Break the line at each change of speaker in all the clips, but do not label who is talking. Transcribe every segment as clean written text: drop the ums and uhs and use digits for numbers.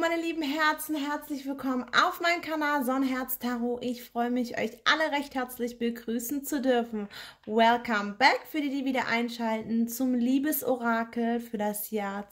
meine lieben Herzen, herzlich willkommen auf meinem Kanal Sonnenherz Tarot. Ich freue mich, euch alle recht herzlich begrüßen zu dürfen. Welcome back für die, die wieder einschalten zum Liebesorakel für das Jahr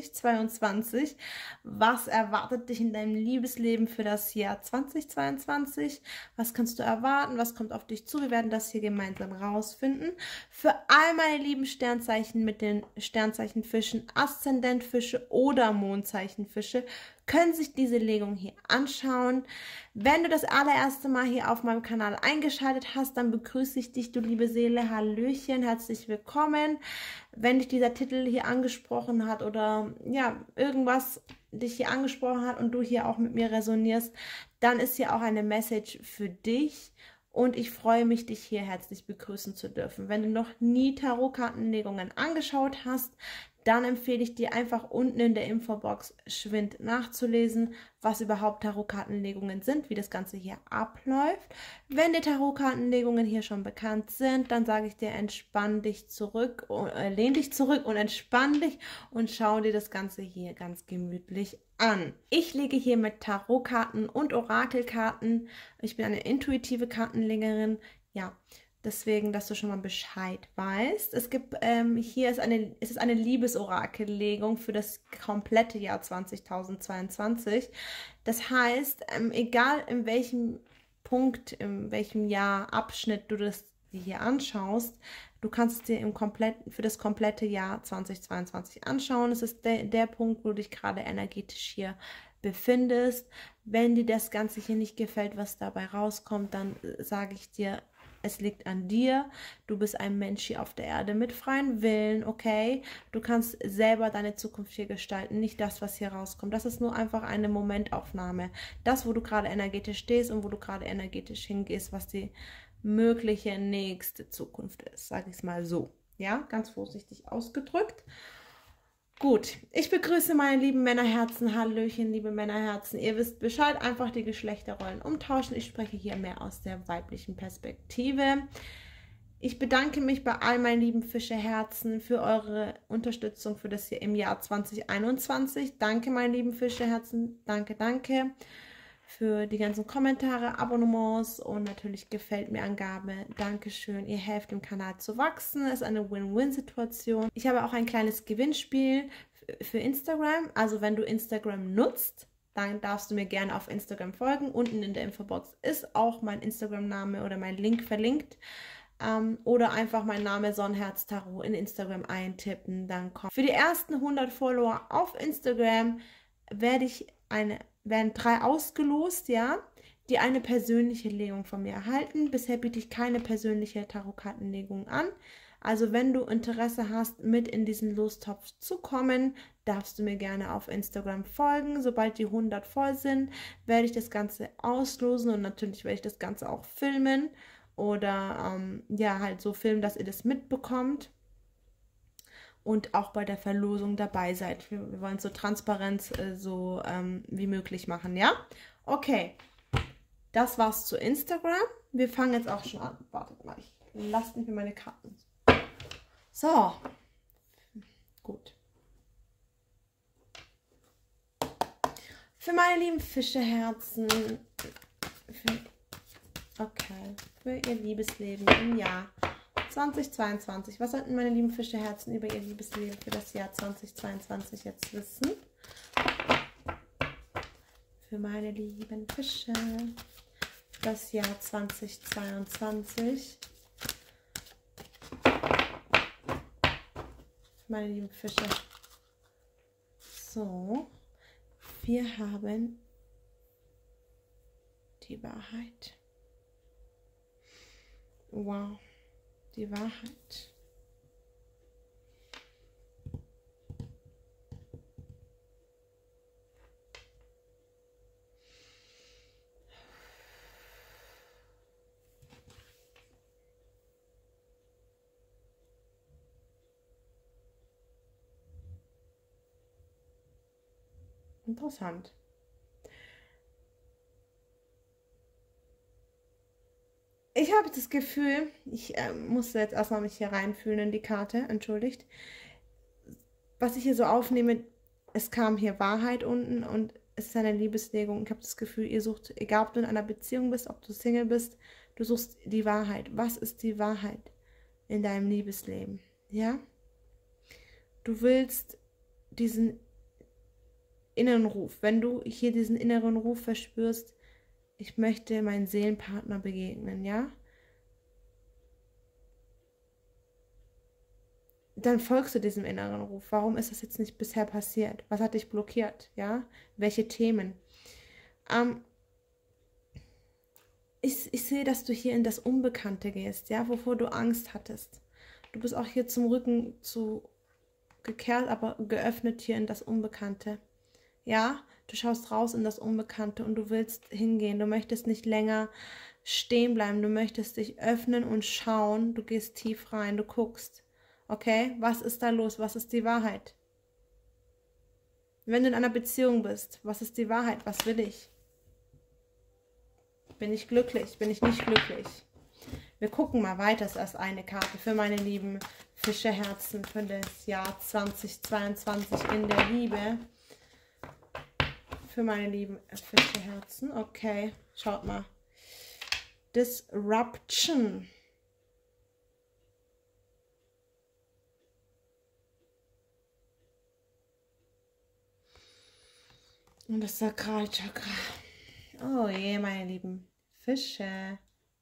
2022. Was erwartet dich in deinem Liebesleben für das Jahr 2022? Was kannst du erwarten? Was kommt auf dich zu? Wir werden das hier gemeinsam rausfinden. Für all meine lieben Sternzeichen mit den Sternzeichen Fischen, Aszendent Fische oder Mondzeichen Fische, können sich diese Legung hier anschauen. Wenn du das allererste Mal hier auf meinem Kanal eingeschaltet hast, dann begrüße ich dich, du liebe Seele. Hallöchen, herzlich willkommen. Wenn dich dieser Titel hier angesprochen hat oder ja, irgendwas dich hier angesprochen hat und du hier auch mit mir resonierst, dann ist hier auch eine Message für dich. Und ich freue mich, dich hier herzlich begrüßen zu dürfen. Wenn du noch nie Tarotkartenlegungen angeschaut hast, dann empfehle ich dir einfach unten in der Infobox geschwind nachzulesen, was überhaupt Tarotkartenlegungen sind, wie das Ganze hier abläuft. Wenn die Tarotkartenlegungen hier schon bekannt sind, dann sage ich dir, entspann dich zurück, lehn dich zurück und entspann dich und schau dir das Ganze hier ganz gemütlich an. Ich lege hier mit Tarotkarten und Orakelkarten. Ich bin eine intuitive Kartenlegerin, ja. Deswegen, dass du schon mal Bescheid weißt. Es gibt hier ist eine Liebesorakellegung für das komplette Jahr 2022. Das heißt, egal in welchem Punkt, in welchem Jahrabschnitt du das dir hier anschaust, du kannst es dir für das komplette Jahr 2022 anschauen. Es ist der Punkt, wo du dich gerade energetisch hier befindest. Wenn dir das Ganze hier nicht gefällt, was dabei rauskommt, dann sage ich dir, es liegt an dir. Du bist ein Mensch hier auf der Erde mit freiem Willen, okay? Du kannst selber deine Zukunft hier gestalten, nicht das, was hier rauskommt. Das ist nur einfach eine Momentaufnahme. Das, wo du gerade energetisch stehst und wo du gerade energetisch hingehst, was die mögliche nächste Zukunft ist, sage ich es mal so. Ja, ganz vorsichtig ausgedrückt. Gut, ich begrüße meine lieben Männerherzen. Hallöchen, liebe Männerherzen. Ihr wisst Bescheid, einfach die Geschlechterrollen umtauschen. Ich spreche hier mehr aus der weiblichen Perspektive. Ich bedanke mich bei all meinen lieben Fischeherzen für eure Unterstützung für das hier im Jahr 2021. Danke, meine lieben Fischeherzen. Danke, danke für die ganzen Kommentare, Abonnements und natürlich gefällt mir Angabe. Dankeschön, ihr helft dem Kanal zu wachsen. Es ist eine Win-Win-Situation. Ich habe auch ein kleines Gewinnspiel für Instagram. Also wenn du Instagram nutzt, dann darfst du mir gerne auf Instagram folgen. Unten in der Infobox ist auch mein Instagram-Name oder mein Link verlinkt. Oder einfach mein Name Sonnenherz Tarot in Instagram eintippen. Dann kommt. Für die ersten 100 Follower auf Instagram werden 3 ausgelost, ja, die eine persönliche Legung von mir erhalten. Bisher biete ich keine persönliche Tarotkartenlegung an. Also wenn du Interesse hast, mit in diesen Lostopf zu kommen, darfst du mir gerne auf Instagram folgen. Sobald die 100 voll sind, werde ich das Ganze auslosen und natürlich werde ich das Ganze auch filmen oder ja, halt so filmen, dass ihr das mitbekommt. Und auch bei der Verlosung dabei seid. Wir wollen so Transparenz so wie möglich machen, ja? Okay, das war's zu Instagram. Wir fangen jetzt auch schon an. Wartet mal, ich lasse mir meine Karten. So, gut. Für meine lieben Fischeherzen, für ihr Liebesleben im Jahr 2022. Was sollten meine lieben Fischeherzen über ihr Liebesleben für das Jahr 2022 jetzt wissen? Für meine lieben Fische. Das Jahr 2022. Meine lieben Fische. So. Wir haben die Wahrheit. Wow. Die Wahrheit. Interessant. Ich habe das Gefühl, ich musste jetzt erstmal mich hier reinfühlen in die Karte, entschuldigt. Was ich hier so aufnehme, es kam hier Wahrheit unten und es ist eine Liebeslegung. Ich habe das Gefühl, ihr sucht, egal ob du in einer Beziehung bist, ob du Single bist, du suchst die Wahrheit. Was ist die Wahrheit in deinem Liebesleben? Ja? Du willst diesen inneren Ruf. Wenn du hier diesen inneren Ruf verspürst, ich möchte meinen Seelenpartner begegnen, ja? Dann folgst du diesem inneren Ruf. Warum ist das jetzt nicht bisher passiert? Was hat dich blockiert, ja? Welche Themen? Ich sehe, dass du hier in das Unbekannte gehst, ja? Wovor du Angst hattest. Du bist auch hier zum Rücken gekehrt, aber geöffnet hier in das Unbekannte. Ja, du schaust raus in das Unbekannte und du willst hingehen. Du möchtest nicht länger stehen bleiben. Du möchtest dich öffnen und schauen. Du gehst tief rein, du guckst. Okay, was ist da los? Was ist die Wahrheit? Wenn du in einer Beziehung bist, was ist die Wahrheit? Was will ich? Bin ich glücklich? Bin ich nicht glücklich? Wir gucken mal weiter. Das ist erst eine Karte für meine lieben Fischerherzen für das Jahr 2022 in der Liebe. Für meine lieben Fischerherzen. Okay, schaut mal. Disruption. Und das Sakralchakra. Oh je, meine lieben Fische.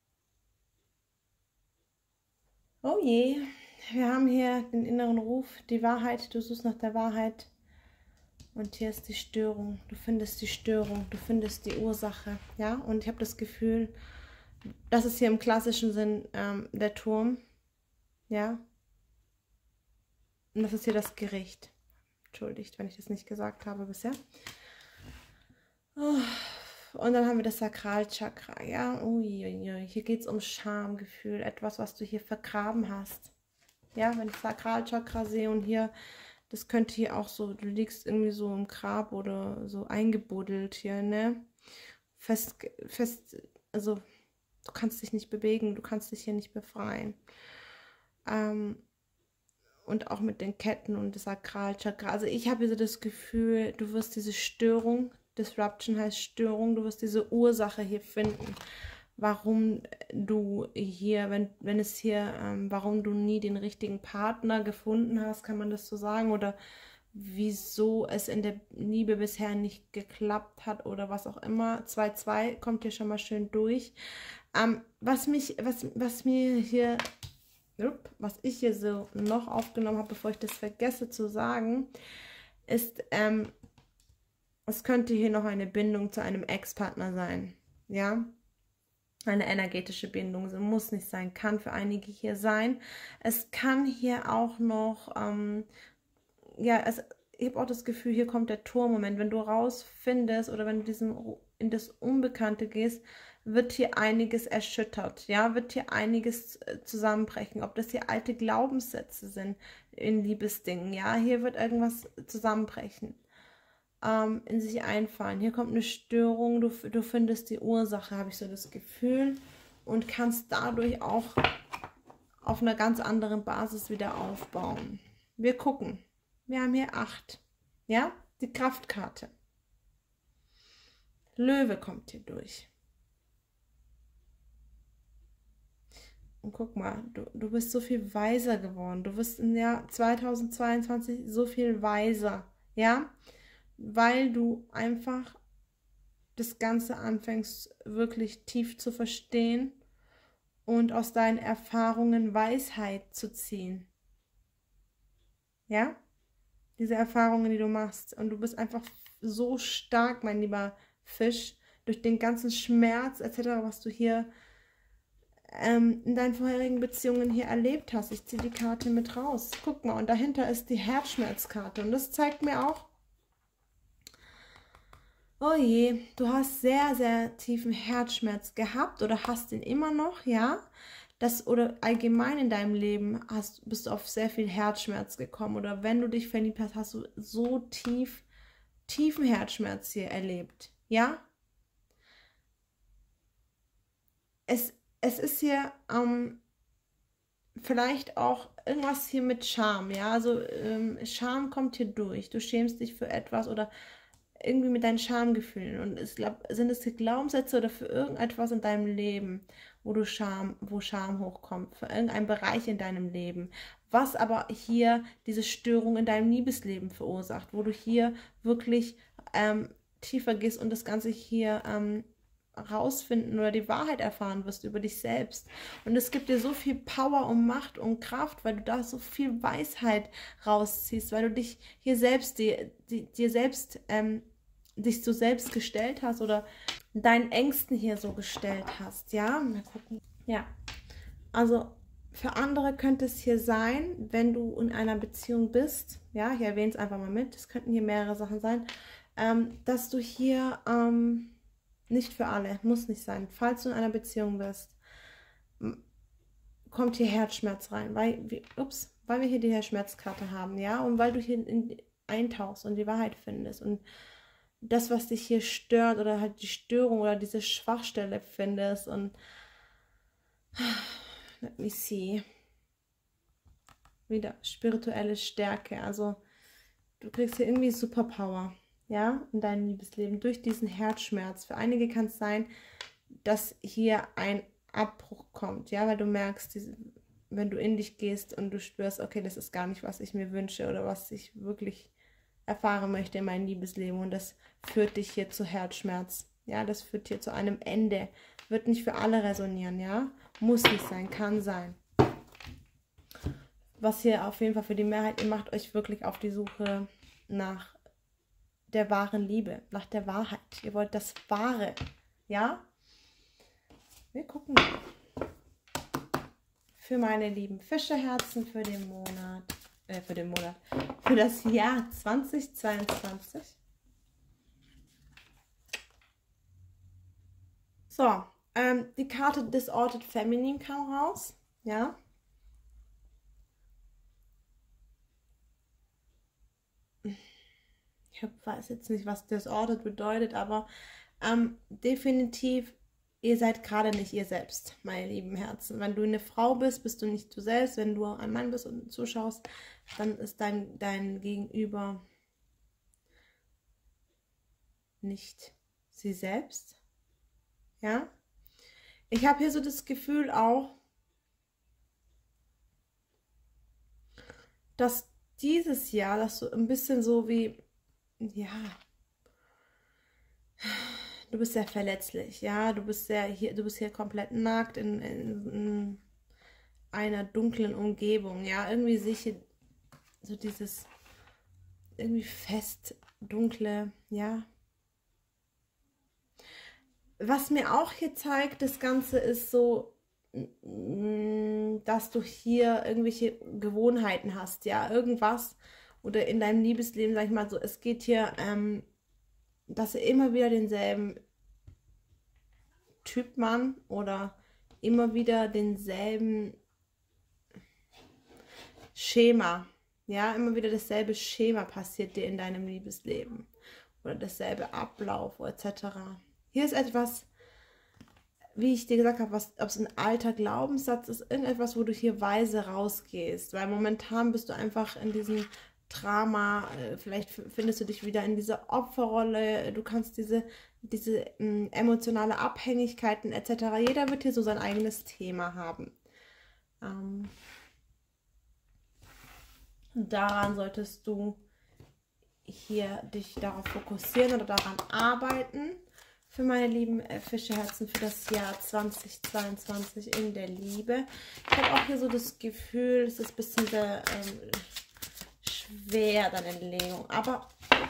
Oh je, wir haben hier den inneren Ruf, die Wahrheit. Du suchst nach der Wahrheit. Und hier ist die Störung. Du findest die Störung. Du findest die Ursache. Ja, und ich habe das Gefühl, das ist hier im klassischen Sinn der Turm. Ja. Und das ist hier das Gericht. Entschuldigt, wenn ich das nicht gesagt habe bisher. Oh. Und dann haben wir das Sakralchakra, ja. Uiuiui. Hier geht es um Schamgefühl, etwas, was du hier vergraben hast. Ja, wenn ich das Sakralchakra sehe und hier, das könnte hier auch so, du liegst irgendwie so im Grab oder so eingebuddelt hier, ne? Fest, also du kannst dich nicht bewegen, du kannst dich hier nicht befreien. Und auch mit den Ketten und das Sakralchakra. Also ich habe so das Gefühl, du wirst diese Störung, Disruption heißt Störung, du wirst diese Ursache hier finden, warum du hier, wenn es hier, warum du nie den richtigen Partner gefunden hast, kann man das so sagen, oder wieso es in der Liebe bisher nicht geklappt hat oder was auch immer. 2-2 kommt hier schon mal schön durch. Was ich hier so noch aufgenommen habe, bevor ich das vergesse zu sagen, ist, es könnte hier noch eine Bindung zu einem Ex-Partner sein, ja, eine energetische Bindung, so muss nicht sein, kann für einige hier sein. Es kann hier auch noch, ja, ich habe auch das Gefühl, hier kommt der Turmmoment, wenn du rausfindest oder wenn du in das Unbekannte gehst, wird hier einiges erschüttert, ja, wird hier einiges zusammenbrechen, ob das hier alte Glaubenssätze sind in Liebesdingen, ja, hier wird irgendwas zusammenbrechen, in sich einfallen, hier kommt eine Störung, du findest die Ursache, habe ich so das Gefühl, und kannst dadurch auch auf einer ganz anderen Basis wieder aufbauen. Wir gucken, wir haben hier 8, ja, die Kraftkarte. Löwe kommt hier durch. Und guck mal, du bist so viel weiser geworden. Du wirst im Jahr 2022 so viel weiser, ja? Weil du einfach das Ganze anfängst wirklich tief zu verstehen und aus deinen Erfahrungen Weisheit zu ziehen. Ja? Diese Erfahrungen, die du machst. Und du bist einfach so stark, mein lieber Fisch, durch den ganzen Schmerz etc., was du hier in deinen vorherigen Beziehungen hier erlebt hast. Ich ziehe die Karte mit raus. Guck mal, und dahinter ist die Herzschmerzkarte. Und das zeigt mir auch, oh je, du hast sehr, sehr tiefen Herzschmerz gehabt oder hast ihn immer noch, ja? Oder allgemein in deinem Leben bist du auf sehr viel Herzschmerz gekommen. Oder wenn du dich verliebt hast, hast du so tiefen Herzschmerz hier erlebt, ja? Es ist hier vielleicht auch irgendwas hier mit Scham, ja, also Scham kommt hier durch, du schämst dich für etwas oder irgendwie mit deinen Schamgefühlen. Und sind es die Glaubenssätze oder für irgendetwas in deinem Leben, wo Scham hochkommt, für irgendeinen Bereich in deinem Leben, was aber hier diese Störung in deinem Liebesleben verursacht, wo du hier wirklich tiefer gehst und das Ganze hier rausfinden oder die Wahrheit erfahren wirst über dich selbst. Und es gibt dir so viel Power und Macht und Kraft, weil du da so viel Weisheit rausziehst, weil du dich hier selbst, dir selbst, dich so selbst gestellt hast oder deinen Ängsten hier so gestellt hast. Ja, mal gucken. Ja, also für andere könnte es hier sein, wenn du in einer Beziehung bist, ja, ich erwähne es einfach mal mit, es könnten hier mehrere Sachen sein, dass du hier, nicht für alle, muss nicht sein, falls du in einer Beziehung bist, kommt hier Herzschmerz rein, weil wir hier die Herzschmerzkarte haben, ja, und weil du hier eintauchst und die Wahrheit findest und das, was dich hier stört oder halt die Störung oder diese Schwachstelle findest und let me see. Wieder spirituelle Stärke. Also du kriegst hier irgendwie Superpower, ja, in deinem Liebesleben durch diesen Herzschmerz. Für einige kann es sein, dass hier ein Abbruch kommt, ja, weil du merkst, wenn du in dich gehst und du spürst, okay, das ist gar nicht, was ich mir wünsche oder was ich wirklich erfahren möchte in meinem Liebesleben und das führt dich hier zu Herzschmerz, ja, das führt hier zu einem Ende. Wird nicht für alle resonieren, ja, muss nicht sein, kann sein. Was hier auf jeden Fall für die Mehrheit, ihr macht euch wirklich auf die Suche nach der wahren Liebe, nach der Wahrheit. Ihr wollt das Wahre, ja? Wir gucken mal. Für meine lieben Fischerherzen für den Monat, für das Jahr 2022. So, die Karte Disordered Feminine kam raus, ja? Ich weiß jetzt nicht, was Disordered bedeutet, aber definitiv, ihr seid gerade nicht ihr selbst, meine lieben Herzen. Wenn du eine Frau bist, bist du nicht du selbst. Wenn du ein Mann bist und zuschaust, dann ist dein Gegenüber nicht sie selbst. Ja? Ich habe hier so das Gefühl auch, dass dieses Jahr, dass du ein bisschen so wie, ja, du bist sehr verletzlich, ja, du bist hier komplett nackt in einer dunklen Umgebung, ja, irgendwie sicher so dieses irgendwie fest, dunkle, ja. Was mir auch hier zeigt, das Ganze ist so, dass du hier irgendwelche Gewohnheiten hast, ja, irgendwas oder in deinem Liebesleben, sag ich mal so, es geht hier, dass ihr immer wieder denselben Typ Mann oder immer wieder denselben Schema, ja, immer wieder dasselbe Schema passiert dir in deinem Liebesleben oder dasselbe Ablauf etc. Hier ist etwas, wie ich dir gesagt habe, ob es ein alter Glaubenssatz ist, irgendetwas, wo du hier weise rausgehst, weil momentan bist du einfach in diesem Drama, vielleicht findest du dich wieder in dieser Opferrolle, du kannst diese emotionale Abhängigkeiten etc. Jeder wird hier so sein eigenes Thema haben. Daran solltest du hier dich darauf fokussieren oder daran arbeiten. Für meine lieben Fischerherzen für das Jahr 2022 in der Liebe. Ich habe auch hier so das Gefühl, es ist ein bisschen sehr schwer, deine Legung. Aber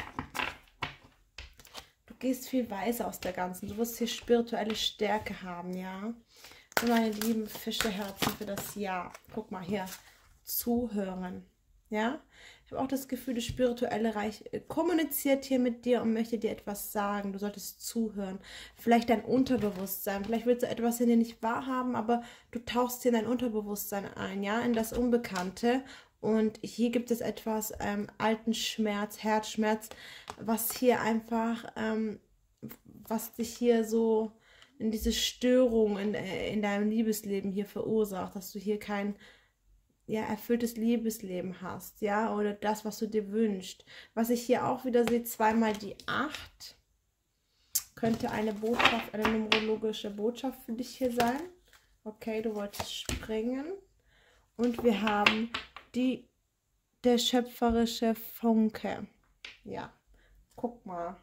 du gehst viel weiser aus der ganzen. Du wirst hier spirituelle Stärke haben, ja. Für meine lieben Fischerherzen für das Jahr. Guck mal hier. Zuhören. Ja, ich habe auch das Gefühl, das spirituelle Reich kommuniziert hier mit dir und möchte dir etwas sagen. Du solltest zuhören. Vielleicht dein Unterbewusstsein. Vielleicht willst du etwas in dir nicht wahrhaben, aber du tauchst hier in dein Unterbewusstsein ein, ja, in das Unbekannte. Und hier gibt es etwas, alten Schmerz, Herzschmerz, was hier einfach, was dich hier so in diese Störung in deinem Liebesleben hier verursacht, dass du hier kein ja, erfülltes Liebesleben hast, ja, oder das, was du dir wünschst. Was ich hier auch wieder sehe, zweimal die 8, könnte eine Botschaft, eine numerologische Botschaft für dich hier sein. Okay, du wolltest springen. Und wir haben der schöpferische Funke. Ja, guck mal.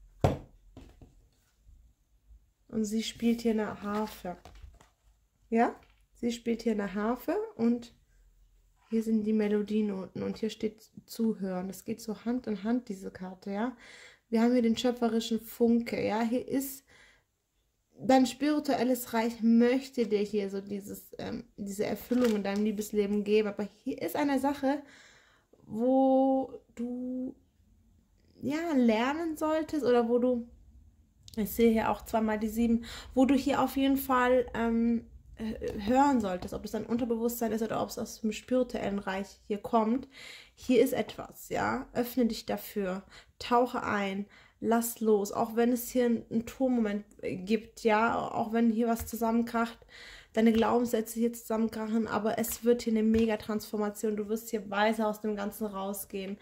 Und sie spielt hier eine Harfe. Ja, sie spielt hier eine Harfe und hier sind die Melodienoten und hier steht Zuhören. Das geht so Hand in Hand, diese Karte, ja. Wir haben hier den schöpferischen Funke, ja. Hier ist dein spirituelles Reich, möchte dir hier so diese Erfüllung in deinem Liebesleben geben. Aber hier ist eine Sache, wo du ja lernen solltest oder wo du, ich sehe hier auch zweimal die 7, wo du hier auf jeden Fall hören solltest, ob es dein Unterbewusstsein ist oder ob es aus dem spirituellen Reich hier kommt. Hier ist etwas, ja. Öffne dich dafür, tauche ein, lass los, auch wenn es hier einen Turmmoment gibt, ja, auch wenn hier was zusammenkracht, deine Glaubenssätze hier zusammenkrachen, aber es wird hier eine Mega-Transformation, du wirst hier weiser aus dem Ganzen rausgehen,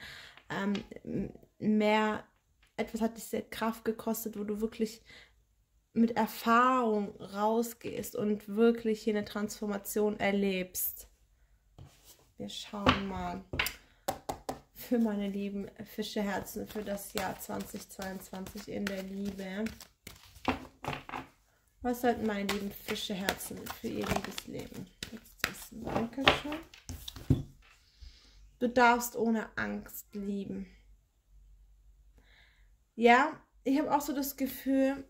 etwas hat dich sehr Kraft gekostet, wo du wirklich mit Erfahrung rausgehst und wirklich hier eine Transformation erlebst. Wir schauen mal für meine lieben Fischeherzen für das Jahr 2022 in der Liebe. Was sollten meine lieben Fischeherzen für ihr Liebesleben jetzt wissen? Dankeschön. Du darfst ohne Angst lieben. Ja, ich habe auch so das Gefühl,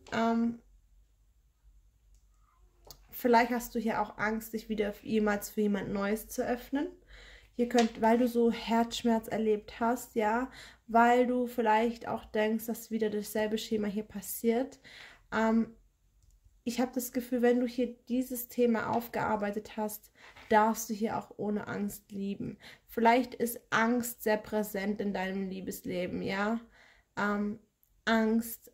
vielleicht hast du hier auch Angst, dich wieder jemals für jemand Neues zu öffnen. Hier weil du so Herzschmerz erlebt hast, ja, weil du vielleicht auch denkst, dass wieder dasselbe Schema hier passiert. Ich habe das Gefühl, wenn du hier dieses Thema aufgearbeitet hast, darfst du hier auch ohne Angst lieben. Vielleicht ist Angst sehr präsent in deinem Liebesleben, ja. Angst.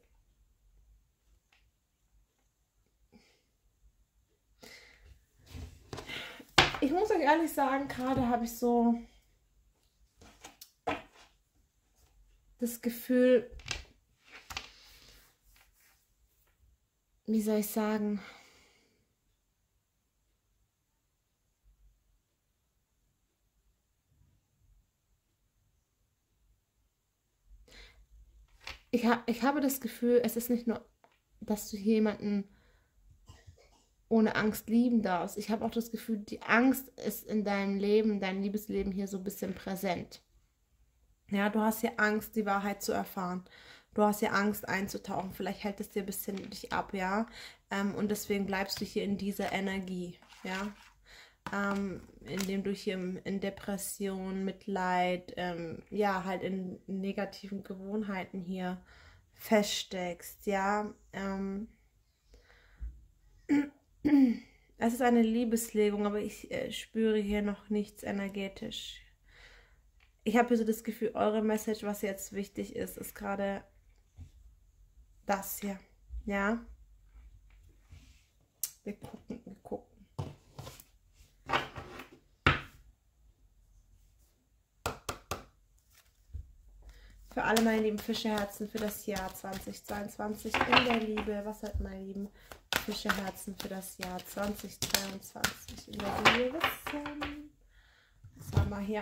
Ich muss euch ehrlich sagen, gerade habe ich so das Gefühl, wie soll ich sagen, ich habe das Gefühl, es ist nicht nur, dass du jemanden ohne Angst lieben darfst. Ich habe auch das Gefühl, die Angst ist in deinem Leben, dein Liebesleben hier so ein bisschen präsent. Ja, du hast hier Angst, die Wahrheit zu erfahren. Du hast hier Angst einzutauchen. Vielleicht hält es dir ein bisschen dich ab, ja. Und deswegen bleibst du hier in dieser Energie, ja. Indem du hier in Depression, Mitleid, ja, halt in negativen Gewohnheiten hier feststeckst, ja. Es ist eine Liebeslegung, aber ich spüre hier noch nichts energetisch. Ich habe hier so das Gefühl, eure Message, was jetzt wichtig ist, ist gerade das hier, ja. Wir gucken. Für alle meine lieben Fischeherzen für das Jahr 2022 in der Liebe. Was hat meine lieben Fischeherzen für das Jahr 2022 in der Liebe wissen? Was haben wir hier?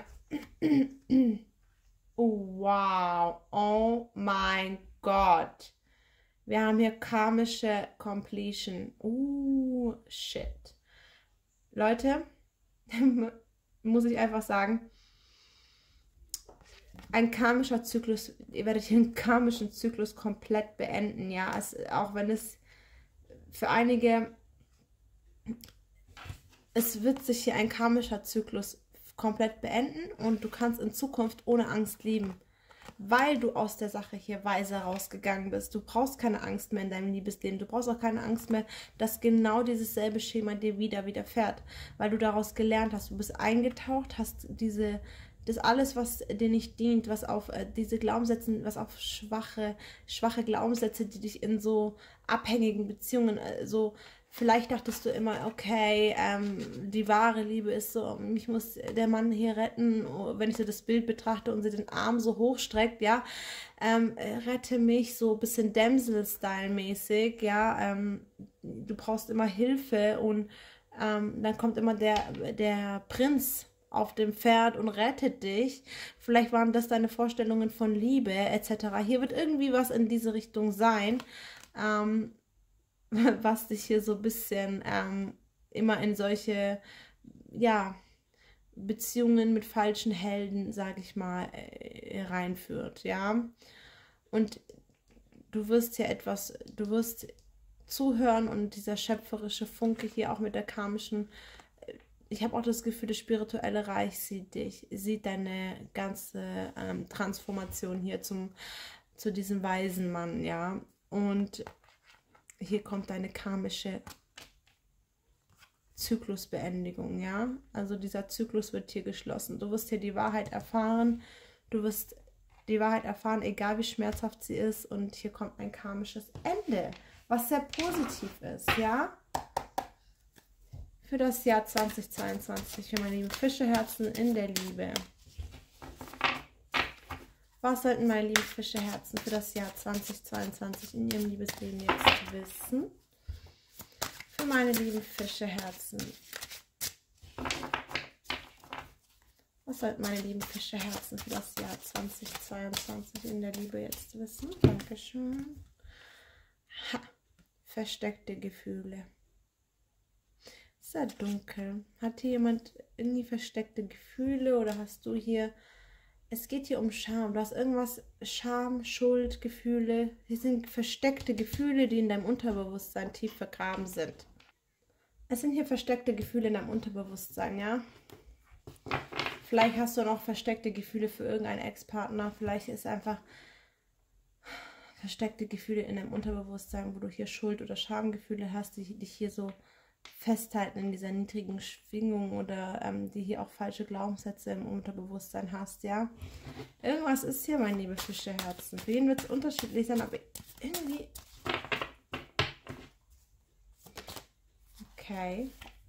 Oh, wow. Oh mein Gott. Wir haben hier karmische Completion. Shit. Leute, muss ich einfach sagen, ein karmischer Zyklus, ihr werdet hier einen karmischen Zyklus komplett beenden, ja, auch wenn es für einige, es wird sich hier ein karmischer Zyklus komplett beenden und du kannst in Zukunft ohne Angst lieben, weil du aus der Sache hier weise rausgegangen bist. Du brauchst keine Angst mehr in deinem Liebesleben, du brauchst auch keine Angst mehr, dass genau dieses selbe Schema dir widerfährt, weil du daraus gelernt hast, du bist eingetaucht, hast das alles, was dir nicht dient, was auf diese Glaubenssätze, was auf schwache Glaubenssätze, die dich in so abhängigen Beziehungen so Vielleicht dachtest du immer, okay, die wahre Liebe ist so, mich muss der Mann hier retten, wenn ich so das Bild betrachte und sie den Arm so hochstreckt, ja, rette mich, so ein bisschen Damsel-Style-mäßig, ja, du brauchst immer Hilfe und dann kommt immer der Prinz auf dem Pferd und rettet dich. Vielleicht waren das deine Vorstellungen von Liebe etc. Hier wird irgendwie was in diese Richtung sein, was dich hier so ein bisschen immer in solche, ja, Beziehungen mit falschen Helden, sage ich mal, reinführt, ja. Und du wirst hier du wirst zuhören und dieser schöpferische Funke hier auch mit der karmischen, ich habe auch das Gefühl, das spirituelle Reich sieht dich, sieht deine ganze Transformation hier zu diesem weisen Mann, ja. Und hier kommt deine karmische Zyklusbeendigung, ja. Also dieser Zyklus wird hier geschlossen. Du wirst hier die Wahrheit erfahren. Du wirst die Wahrheit erfahren, egal wie schmerzhaft sie ist. Und hier kommt ein karmisches Ende, was sehr positiv ist, ja. Für das Jahr 2022, für meine lieben Fischeherzen in der Liebe. Was sollten meine lieben Fischeherzen für das Jahr 2022 in ihrem Liebesleben jetzt wissen? Für meine lieben Fischeherzen. Was sollten meine lieben Fischeherzen für das Jahr 2022 in der Liebe jetzt wissen? Dankeschön. Ha, versteckte Gefühle. Sehr dunkel. Hat hier jemand irgendwie versteckte Gefühle oder hast du hier... Es geht hier um Scham. Du hast irgendwas, Scham, Schuld, Gefühle. Hier sind versteckte Gefühle, die in deinem Unterbewusstsein tief vergraben sind. Es sind hier versteckte Gefühle in deinem Unterbewusstsein, ja? Vielleicht hast du noch versteckte Gefühle für irgendeinen Ex-Partner. Vielleicht ist einfach versteckte Gefühle in deinem Unterbewusstsein, wo du hier Schuld- oder Schamgefühle hast, die dich hier so festhalten in dieser niedrigen Schwingung oder die hier auch falsche Glaubenssätze im Unterbewusstsein hast, ja. Irgendwas ist hier, mein liebe Fischeherzen. Für jeden wird es unterschiedlich sein, aber irgendwie... Okay.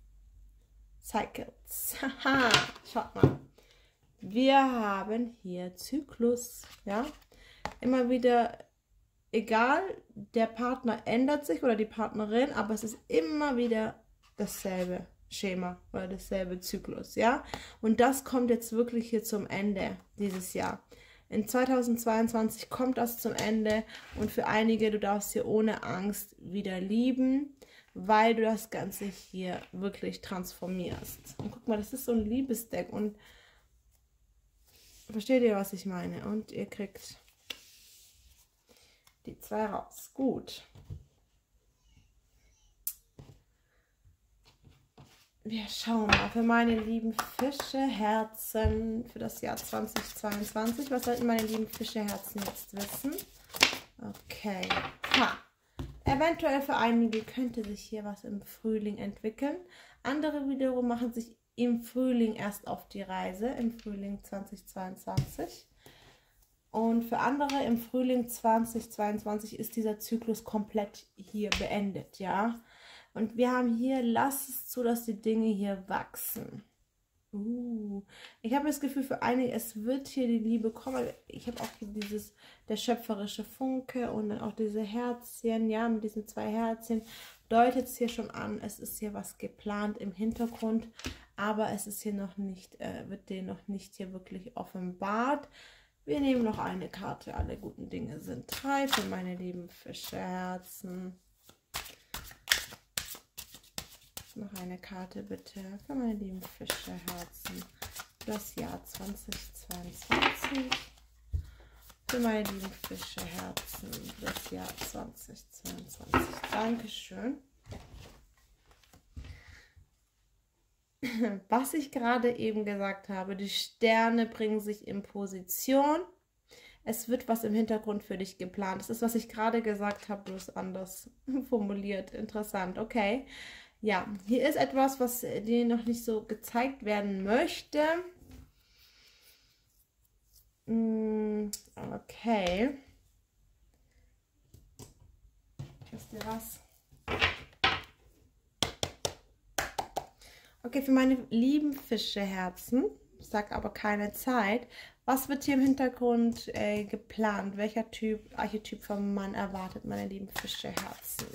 Cycles. Haha, schaut mal. Wir haben hier Zyklus, ja. Immer wieder... Egal, der Partner ändert sich oder die Partnerin, aber es ist immer wieder dasselbe Schema oder dasselbe Zyklus, ja. Und das kommt jetzt wirklich hier zum Ende dieses Jahr. In 2022 kommt das zum Ende und für einige, du darfst hier ohne Angst wieder lieben, weil du das Ganze hier wirklich transformierst. Und guck mal, das ist so ein Liebesdeck und versteht ihr, was ich meine? Und ihr kriegt die 2 raus. Gut. Wir schauen mal für meine lieben Fischeherzen für das Jahr 2022. Was sollten meine lieben Fischeherzen jetzt wissen? Okay. Ha. Eventuell für einige könnte sich hier was im Frühling entwickeln. Andere wiederum machen sich im Frühling erst auf die Reise, im Frühling 2022. Und für andere im Frühling 2022 ist dieser Zyklus komplett hier beendet, ja. Und wir haben hier, lass es zu, dass die Dinge hier wachsen. Ich habe das Gefühl, für einige, es wird hier die Liebe kommen. Ich habe auch hier der schöpferische Funke und dann auch diese Herzchen, ja, mit diesen 2 Herzchen, deutet es hier schon an, es ist hier was geplant im Hintergrund, aber es ist hier noch nicht, wird dir noch nicht hier wirklich offenbart. Wir nehmen noch eine Karte, alle guten Dinge sind 3 für meine lieben Fischeherzen. Noch eine Karte bitte für meine lieben Fischeherzen für das Jahr 2022. Für meine lieben Fischeherzen für das Jahr 2022. Dankeschön. Was ich gerade eben gesagt habe, die Sterne bringen sich in Position. Es wird was im Hintergrund für dich geplant. Das ist, was ich gerade gesagt habe, bloß anders formuliert. Interessant, okay. Ja, hier ist etwas, was dir noch nicht so gezeigt werden möchte. Okay. Wisst ihr was? Okay, für meine lieben Fischeherzen, ich sage aber keine Zeit. Was wird hier im Hintergrund geplant? Welcher Archetyp vom Mann erwartet meine lieben Fischeherzen?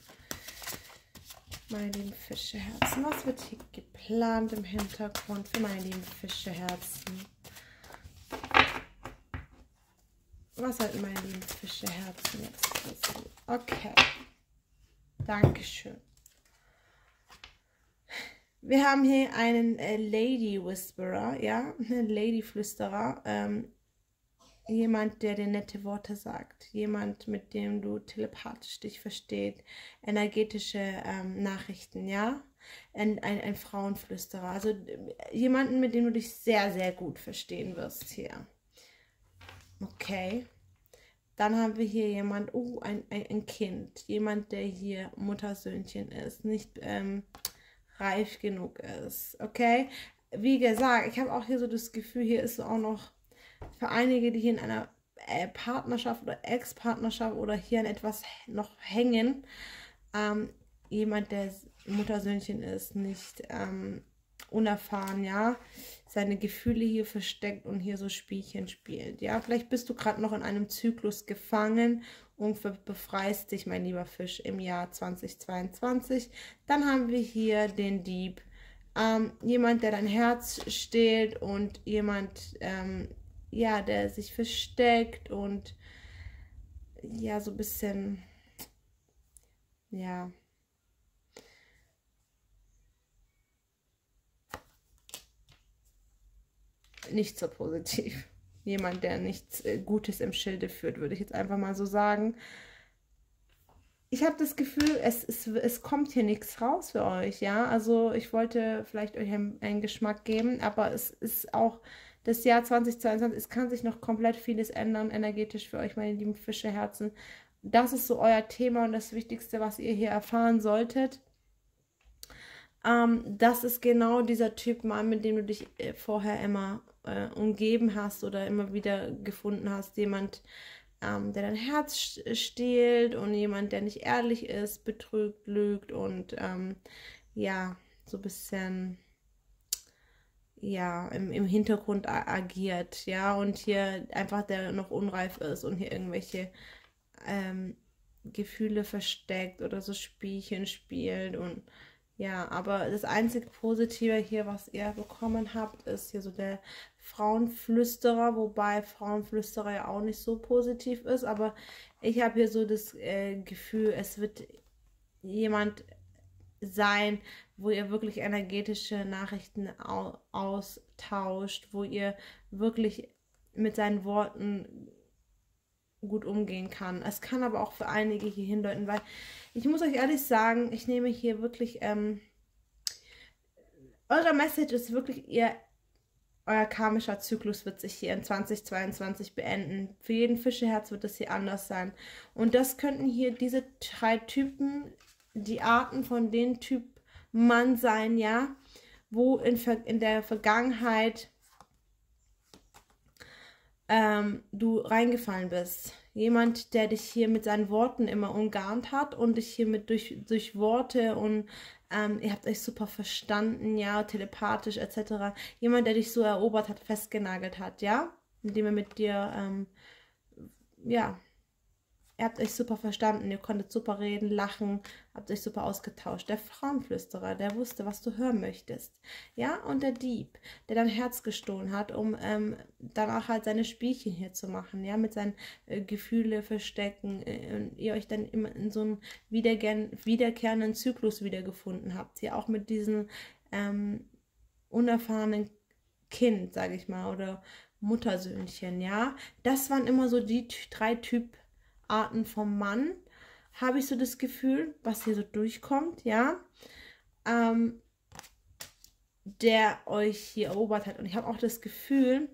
Meine lieben Fischeherzen, was wird hier geplant im Hintergrund für meine lieben Fischeherzen? Was sollten meine lieben Fischeherzen jetzt wissen? Okay, Dankeschön. Wir haben hier einen Lady Whisperer, ja, einen Lady Flüsterer, jemand, der dir nette Worte sagt, jemand, mit dem du telepathisch dich versteht, energetische Nachrichten, ja, ein Frauenflüsterer, also jemanden, mit dem du dich sehr, sehr gut verstehen wirst hier. Okay, dann haben wir hier jemand, ein Kind, jemand, der hier Muttersöhnchen ist, nicht reif genug ist, okay? Wie gesagt, ich habe auch hier so das Gefühl, hier ist auch noch für einige, die hier in einer Partnerschaft oder Ex-Partnerschaft oder hier an etwas noch hängen, jemand, der Muttersöhnchen ist, nicht unerfahren, ja, seine Gefühle hier versteckt und hier so Spielchen spielt, ja, vielleicht bist du gerade noch in einem Zyklus gefangen und befreist dich, mein lieber Fisch, im Jahr 2022. Dann haben wir hier den Dieb, jemand, der dein Herz stehlt und jemand, ja, der sich versteckt und ja, so ein bisschen, ja, nicht so positiv. Jemand, der nichts Gutes im Schilde führt, würde ich jetzt einfach mal so sagen. Ich habe das Gefühl, es kommt hier nichts raus für euch, ja. Also ich wollte vielleicht euch einen Geschmack geben, aber es ist auch das Jahr 2022, es kann sich noch komplett vieles ändern, energetisch für euch, meine lieben Fischeherzen. Das ist so euer Thema und das Wichtigste, was ihr hier erfahren solltet. Das ist genau dieser Typ Mann, mit dem du dich vorher immer umgeben hast oder immer wieder gefunden hast. Jemand, der dein Herz stiehlt und jemand, der nicht ehrlich ist, betrügt, lügt und ja, so ein bisschen ja, im Hintergrund agiert, ja, und hier einfach der noch unreif ist und hier irgendwelche Gefühle versteckt oder so Spielchen spielt und ja, aber das einzige Positive hier, was ihr bekommen habt, ist hier so der Frauenflüsterer, wobei Frauenflüsterer ja auch nicht so positiv ist, aber ich habe hier so das Gefühl, es wird jemand sein, wo ihr wirklich energetische Nachrichten austauscht, wo ihr wirklich mit seinen Worten gut umgehen kann. Es kann aber auch für einige hier hindeuten, weil ich muss euch ehrlich sagen, ich nehme hier wirklich, eure Message ist wirklich, euer karmischer Zyklus wird sich hier in 2022 beenden. Für jeden Fischeherz wird das hier anders sein. Und das könnten hier diese 3 Typen, die Arten von den Typ Mann sein, ja, wo in der Vergangenheit du reingefallen bist. Jemand, der dich hier mit seinen Worten immer umgarnt hat und dich hier mit durch Worte und ihr habt euch super verstanden, ja, telepathisch etc. Jemand, der dich so erobert hat, festgenagelt hat, ja, indem er mit dir, ja, ihr habt euch super verstanden, ihr konntet super reden, lachen, habt euch super ausgetauscht. Der Frauenflüsterer, der wusste, was du hören möchtest. Ja, und der Dieb, der dein Herz gestohlen hat, um danach halt seine Spielchen hier zu machen, ja, mit seinen Gefühle verstecken und ihr euch dann immer in so einem wiederkehrenden Zyklus wiedergefunden habt. Hier auch mit diesem unerfahrenen Kind, sage ich mal, oder Muttersöhnchen, ja. Das waren immer so die 3 Typarten vom Mann, habe ich so das Gefühl, was hier so durchkommt, ja, der euch hier erobert hat. Und ich habe auch das Gefühl,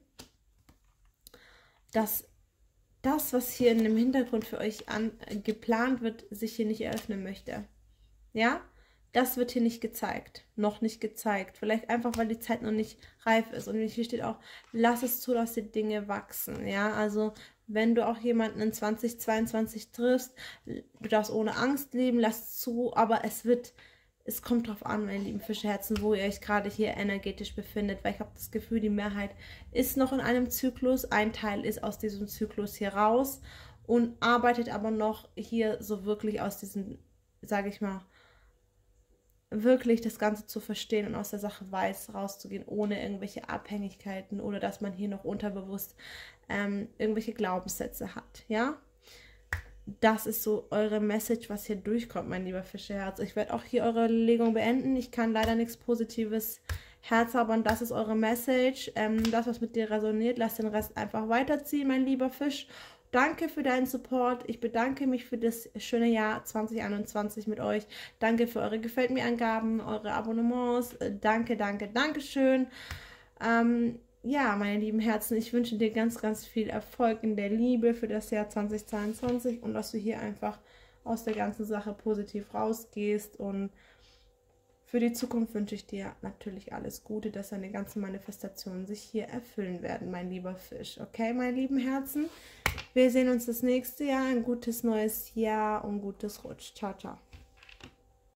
dass das, was hier in dem Hintergrund für euch geplant wird, sich hier nicht eröffnen möchte. Ja, das wird hier nicht gezeigt, noch nicht gezeigt. Vielleicht einfach, weil die Zeit noch nicht reif ist. Und hier steht auch, lass es zu, dass die Dinge wachsen. Ja, also wenn du auch jemanden in 2022 triffst, du darfst ohne Angst leben, lass es zu, aber es wird es kommt drauf an, meine lieben Fischeherzen, wo ihr euch gerade hier energetisch befindet, weil ich habe das Gefühl, die Mehrheit ist noch in einem Zyklus, ein Teil ist aus diesem Zyklus hier raus und arbeitet aber noch hier so wirklich aus diesem, sage ich mal, wirklich das Ganze zu verstehen und aus der Sache weiß rauszugehen, ohne irgendwelche Abhängigkeiten oder dass man hier noch unterbewusst irgendwelche Glaubenssätze hat, ja? Das ist so eure Message, was hier durchkommt, mein lieber Fischerherz. Ich werde auch hier eure Legung beenden. Ich kann leider nichts Positives herzaubern. Das ist eure Message. Das, was mit dir resoniert, lass den Rest einfach weiterziehen, mein lieber Fisch. Danke für deinen Support. Ich bedanke mich für das schöne Jahr 2021 mit euch. Danke für eure Gefällt mir Angaben, eure Abonnements. Danke, danke, danke schön. Ja, meine lieben Herzen, ich wünsche dir ganz, ganz viel Erfolg in der Liebe für das Jahr 2022 und dass du hier einfach aus der ganzen Sache positiv rausgehst. Und für die Zukunft wünsche ich dir natürlich alles Gute, dass deine ganzen Manifestationen sich hier erfüllen werden, mein lieber Fisch. Okay, meine lieben Herzen? Wir sehen uns das nächste Jahr. Ein gutes neues Jahr und gutes Rutsch. Ciao, ciao.